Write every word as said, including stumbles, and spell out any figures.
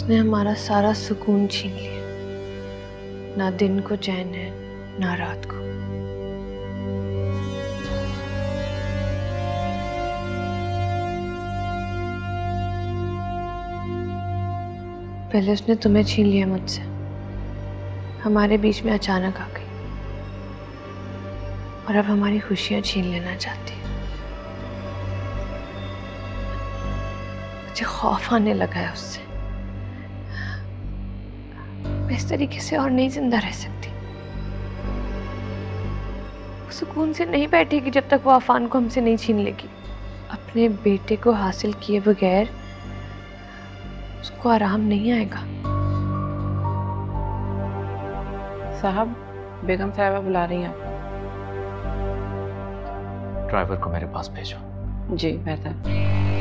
उसने हमारा सारा सुकून छीन लिया। ना दिन को चैन है ना रात को। पहले उसने तुम्हें छीन लिया मुझसे, हमारे बीच में अचानक आ गई, और अब हमारी खुशियां छीन लेना चाहती है। मुझे खौफ आने लगा है उससे। मैं इस तरीके से और नहीं जिंदा रह सकती। वो सुकून से नहीं बैठेगी जब तक वो अफान को हमसे नहीं छीन लेगी। अपने बेटे को हासिल किए बगैर उसको आराम नहीं आएगा। साहब, बेगम साहिबा बुला रही हैं आपको। ड्राइवर को मेरे पास भेजो। जी बेहतर।